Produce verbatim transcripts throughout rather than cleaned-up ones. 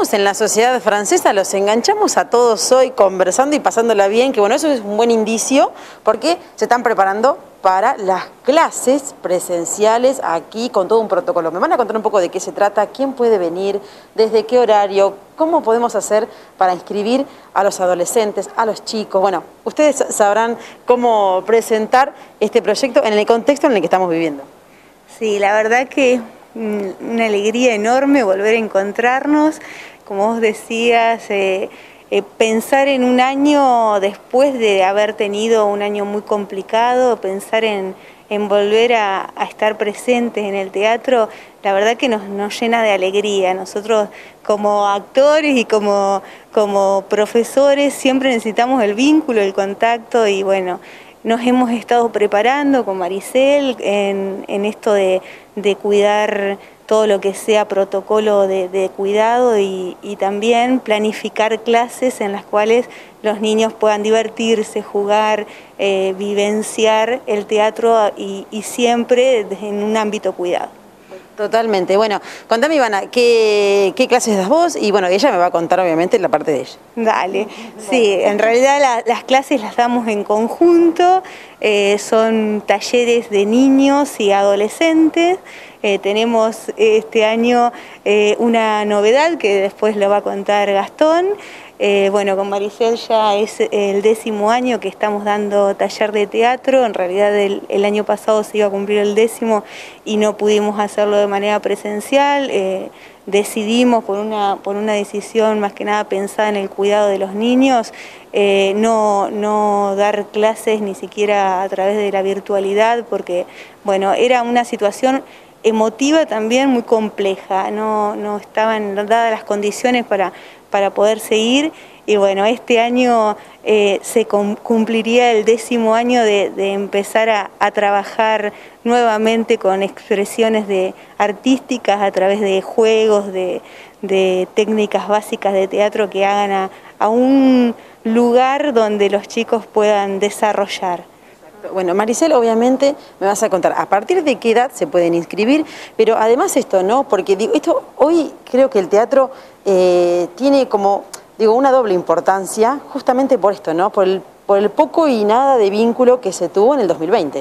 estamos en la sociedad francesa, los enganchamos a todos hoy conversando y pasándola bien, que bueno, eso es un buen indicio porque se están preparando para las clases presenciales aquí con todo un protocolo. Me van a contar un poco de qué se trata, quién puede venir, desde qué horario, cómo podemos hacer para inscribir a los adolescentes, a los chicos. Bueno, ustedes sabrán cómo presentar este proyecto en el contexto en el que estamos viviendo. Sí, la verdad que es una alegría enorme volver a encontrarnos. Como vos decías, eh, eh, pensar en un año después de haber tenido un año muy complicado, pensar en, en volver a, a estar presentes en el teatro, la verdad que nos, nos llena de alegría. Nosotros como actores y como, como profesores siempre necesitamos el vínculo, el contacto y bueno, nos hemos estado preparando con Maricel en, en esto de, de cuidar todo lo que sea protocolo de, de cuidado y, y también planificar clases en las cuales los niños puedan divertirse, jugar, eh, vivenciar el teatro y, y siempre en un ámbito cuidado. Totalmente. Bueno, contame, Ivana, ¿qué, qué clases das vos? Y bueno, ella me va a contar obviamente la parte de ella. Dale. Sí, en realidad la, las clases las damos en conjunto, eh, son talleres de niños y adolescentes. Eh, tenemos este año eh, una novedad que después lo va a contar Gastón. Eh, bueno, con Maricel ya es el décimo año que estamos dando taller de teatro. En realidad el, el año pasado se iba a cumplir el décimo y no pudimos hacerlo de manera presencial. Eh, decidimos por una, por una decisión más que nada pensada en el cuidado de los niños, eh, no, no dar clases ni siquiera a través de la virtualidad porque, bueno, era una situación emotiva también muy compleja, no, no estaban dadas las condiciones para, para poder seguir y bueno, este año eh, se cumpliría el décimo año de, de empezar a, a trabajar nuevamente con expresiones de, artísticas a través de juegos, de, de técnicas básicas de teatro que hagan a, a un lugar donde los chicos puedan desarrollar. Bueno, Maricel, obviamente me vas a contar a partir de qué edad se pueden inscribir, pero además esto, ¿no? Porque digo, esto hoy creo que el teatro eh, tiene como, digo, una doble importancia, justamente por esto, ¿no? Por el, por el poco y nada de vínculo que se tuvo en el dos mil veinte.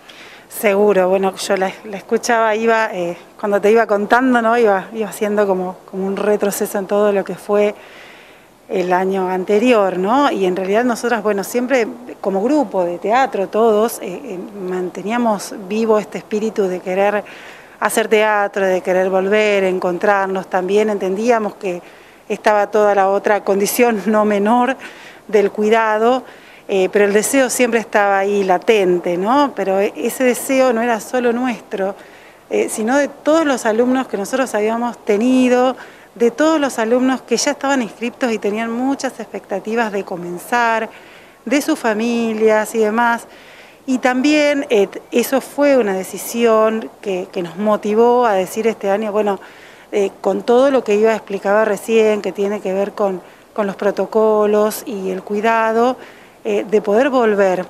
Seguro, bueno, yo la, la escuchaba, iba, eh, cuando te iba contando, ¿no? Iba, iba haciendo como, como un retroceso en todo lo que fue el año anterior, ¿no? Y en realidad nosotras, bueno, siempre como grupo de teatro, todos, eh, eh, manteníamos vivo este espíritu de querer hacer teatro, de querer volver, encontrarnos. También entendíamos que estaba toda la otra condición no menor del cuidado, eh, pero el deseo siempre estaba ahí latente, ¿no? Pero ese deseo no era solo nuestro, eh, sino de todos los alumnos que nosotros habíamos tenido, de todos los alumnos que ya estaban inscriptos y tenían muchas expectativas de comenzar, de sus familias y demás. Y también eh, eso fue una decisión que, que nos motivó a decir este año, bueno, eh, con todo lo que iba explicaba recién, que tiene que ver con, con los protocolos y el cuidado, eh, de poder volver,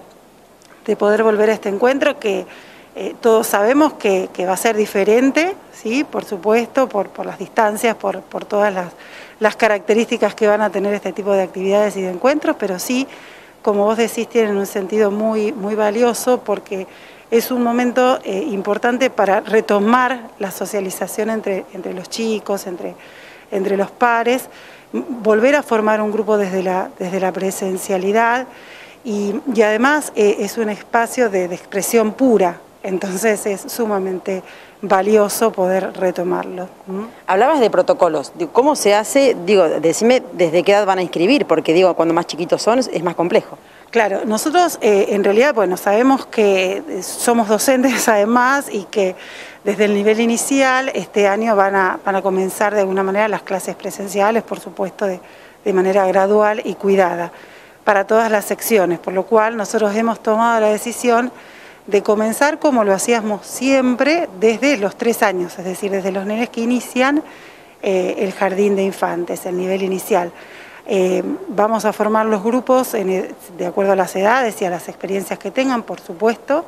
de poder volver a este encuentro que Eh, todos sabemos que, que va a ser diferente, ¿sí? Por supuesto, por, por las distancias, por, por todas las, las características que van a tener este tipo de actividades y de encuentros, pero sí, como vos decís, tienen un sentido muy, muy valioso porque es un momento eh, importante para retomar la socialización entre, entre los chicos, entre, entre los pares, volver a formar un grupo desde la, desde la presencialidad y, y además eh, es un espacio de, de expresión pura. Entonces es sumamente valioso poder retomarlo. ¿Mm? Hablabas de protocolos, ¿cómo se hace? Digo, decime desde qué edad van a inscribir, porque digo, cuando más chiquitos son es más complejo. Claro, nosotros eh, en realidad, bueno, sabemos que somos docentes además y que desde el nivel inicial este año van a, van a comenzar de alguna manera las clases presenciales, por supuesto de, de manera gradual y cuidada para todas las secciones, por lo cual nosotros hemos tomado la decisión de comenzar como lo hacíamos siempre desde los tres años, es decir, desde los nenes que inician eh, el jardín de infantes, el nivel inicial. Eh, vamos a formar los grupos en, de acuerdo a las edades y a las experiencias que tengan, por supuesto,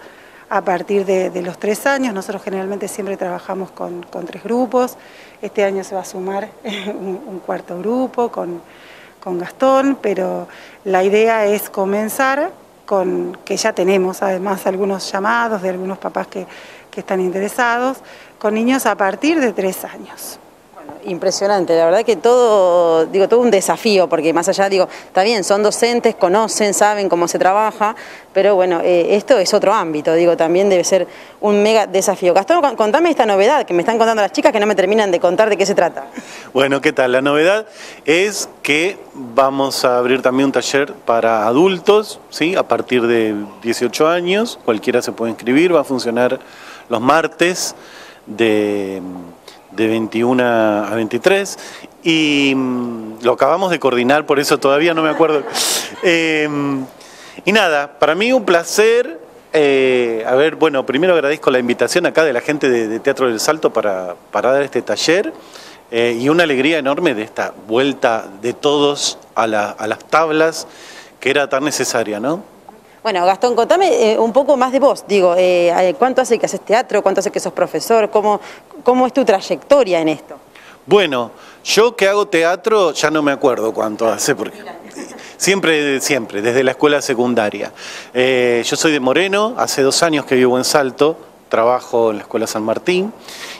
a partir de, de los tres años. Nosotros generalmente siempre trabajamos con, con tres grupos. Este año se va a sumar un, un cuarto grupo con, con Gastón, pero la idea es comenzar con, que ya tenemos además algunos llamados de algunos papás que, que están interesados, con niños a partir de tres años. Impresionante, la verdad que todo, digo, todo un desafío, porque más allá, digo, está bien, son docentes, conocen, saben cómo se trabaja, pero bueno, eh, esto es otro ámbito, digo, también debe ser un mega desafío. Gastón, contame esta novedad que me están contando las chicas que no me terminan de contar de qué se trata. Bueno, ¿qué tal? La novedad es que vamos a abrir también un taller para adultos, ¿sí? A partir de dieciocho años, cualquiera se puede inscribir, va a funcionar los martes de... de veintiuna a veintitrés, y mmm, lo acabamos de coordinar, por eso todavía no me acuerdo. Eh, y nada, para mí un placer. Eh, a ver, bueno, primero agradezco la invitación acá de la gente de, de Teatro del Salto para, para dar este taller, eh, y una alegría enorme de esta vuelta de todos a, la, a las tablas, que era tan necesaria, ¿no? Bueno, Gastón, contame eh, un poco más de vos. Digo, eh, ¿cuánto hace que haces teatro? ¿Cuánto hace que sos profesor? ¿Cómo, cómo es tu trayectoria en esto? Bueno, yo que hago teatro ya no me acuerdo cuánto hace, porque siempre, siempre, desde la escuela secundaria. Eh, yo soy de Moreno, hace dos años que vivo en Salto, trabajo en la Escuela San Martín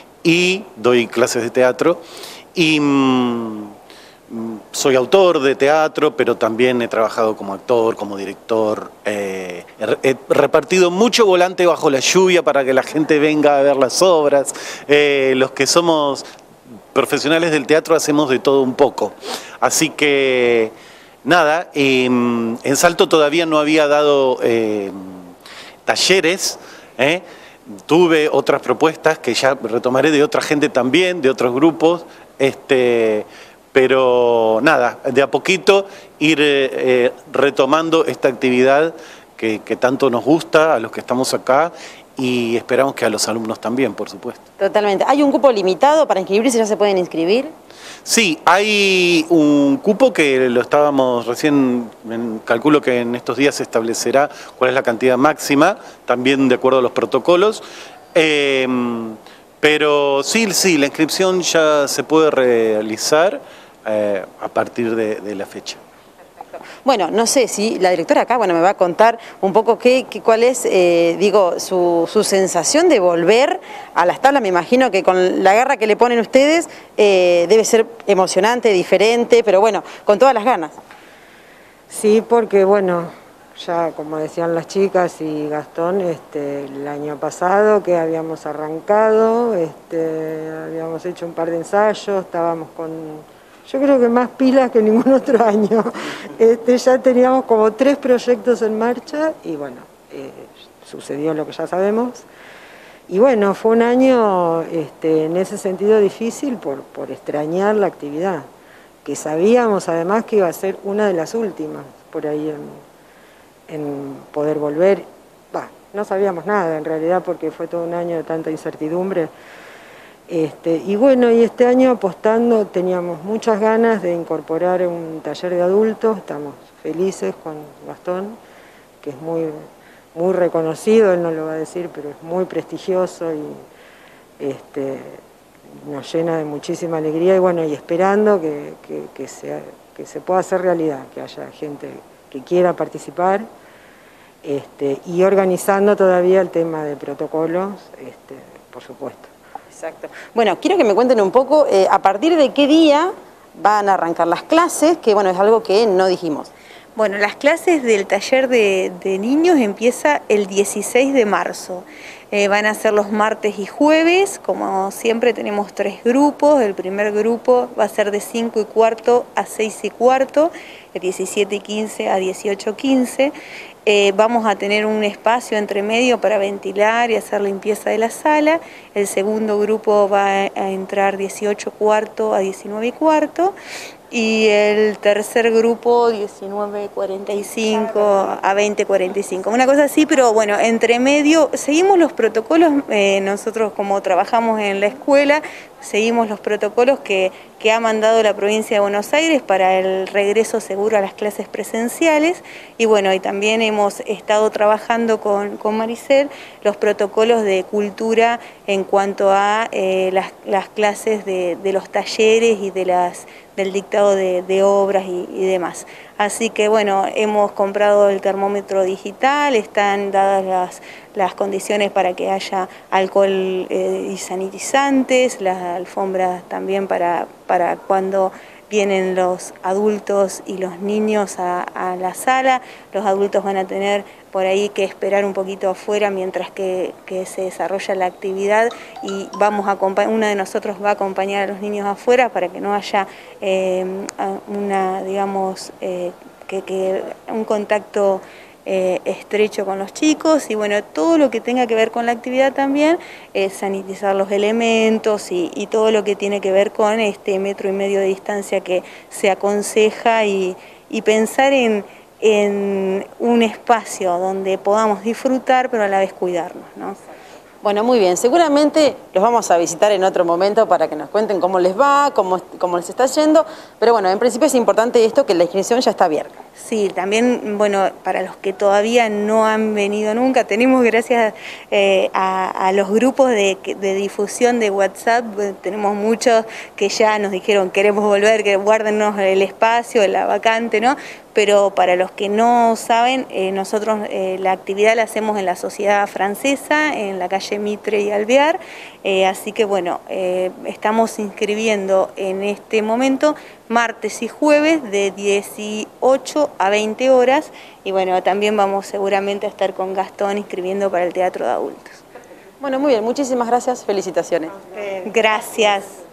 y doy clases de teatro. Y... Mmm, soy autor de teatro, pero también he trabajado como actor, como director. Eh, he, he repartido mucho volante bajo la lluvia para que la gente venga a ver las obras. Eh, los que somos profesionales del teatro hacemos de todo un poco. Así que, nada, eh, en Salto todavía no había dado eh, talleres, ¿eh? Tuve otras propuestas que ya retomaré de otra gente también, de otros grupos, este... pero nada, de a poquito ir eh, retomando esta actividad que, que tanto nos gusta a los que estamos acá, y esperamos que a los alumnos también, por supuesto. Totalmente. ¿Hay un cupo limitado para inscribirse? ¿Ya se pueden inscribir? Sí, hay un cupo que lo estábamos recién, en, calculo que en estos días se establecerá cuál es la cantidad máxima, también de acuerdo a los protocolos. Eh, pero sí, sí, la inscripción ya se puede realizar Eh, a partir de, de la fecha. Perfecto. Bueno, no sé si la directora acá, bueno, me va a contar un poco qué, qué cuál es, eh, digo, su, su sensación de volver a las tablas. Me imagino que con la garra que le ponen ustedes eh, debe ser emocionante, diferente, pero bueno, con todas las ganas. Sí, porque bueno, ya como decían las chicas y Gastón, este, el año pasado que habíamos arrancado, este, habíamos hecho un par de ensayos, estábamos con... yo creo que más pilas que ningún otro año. Este, ya teníamos como tres proyectos en marcha y bueno, eh, sucedió lo que ya sabemos. Y bueno, fue un año este, en ese sentido difícil por, por extrañar la actividad, que sabíamos además que iba a ser una de las últimas por ahí en, en poder volver. Bah, no sabíamos nada en realidad porque fue todo un año de tanta incertidumbre. Este, y bueno, y este año apostando, teníamos muchas ganas de incorporar un taller de adultos, estamos felices con Gastón, que es muy, muy reconocido, él no lo va a decir, pero es muy prestigioso y este, nos llena de muchísima alegría y bueno, y esperando que, que, que, sea, que se pueda hacer realidad, que haya gente que quiera participar, este, y organizando todavía el tema de protocolos, este, por supuesto. Exacto. Bueno, quiero que me cuenten un poco eh, a partir de qué día van a arrancar las clases, que bueno, es algo que no dijimos. Bueno, las clases del taller de, de niños empieza el dieciséis de marzo. Eh, van a ser los martes y jueves, como siempre tenemos tres grupos. El primer grupo va a ser de cinco y cuarto a seis y cuarto, de diecisiete y quince a dieciocho y quince. Eh, vamos a tener un espacio entre medio para ventilar y hacer limpieza de la sala. El segundo grupo va a entrar dieciocho y cuarto a diecinueve y cuarto. Y el tercer grupo diecinueve cuarenta y cinco a veinte cuarenta y cinco, una cosa así, pero bueno, entre medio seguimos los protocolos. Eh, nosotros como trabajamos en la escuela seguimos los protocolos que, que ha mandado la provincia de Buenos Aires para el regreso seguro a las clases presenciales, y bueno, y también hemos estado trabajando con, con Maricel los protocolos de cultura en cuanto a eh, las, las clases de, de los talleres y de las del dictado de, de obras y, y demás. Así que bueno, hemos comprado el termómetro digital, están dadas las, las condiciones para que haya alcohol eh, y sanitizantes, las alfombras también para, para cuando vienen los adultos y los niños a, a la sala. Los adultos van a tener por ahí que esperar un poquito afuera mientras que, que se desarrolla la actividad, y vamos a acompañar, una de nosotros va a acompañar a los niños afuera para que no haya eh, una, digamos, eh, que, que un contacto Eh, estrecho con los chicos, y bueno, todo lo que tenga que ver con la actividad también, es sanitizar los elementos y, y todo lo que tiene que ver con este metro y medio de distancia que se aconseja, y, y pensar en, en un espacio donde podamos disfrutar pero a la vez cuidarnos, ¿no? Bueno, muy bien, seguramente los vamos a visitar en otro momento para que nos cuenten cómo les va, cómo, cómo les está yendo, pero bueno, en principio es importante esto, que la inscripción ya está abierta. Sí, también, bueno, para los que todavía no han venido nunca, tenemos gracias eh, a, a los grupos de, de difusión de WhatsApp, tenemos muchos que ya nos dijeron queremos volver, que guárdenos el espacio, la vacante, ¿no? Pero para los que no saben, eh, nosotros eh, la actividad la hacemos en la Sociedad Francesa, en la calle Mitre y Alvear, eh, así que bueno, eh, estamos inscribiendo en este momento martes y jueves de dieciocho a veinte horas, y bueno, también vamos seguramente a estar con Gastón inscribiendo para el teatro de adultos. Bueno, muy bien, muchísimas gracias, felicitaciones. Gracias.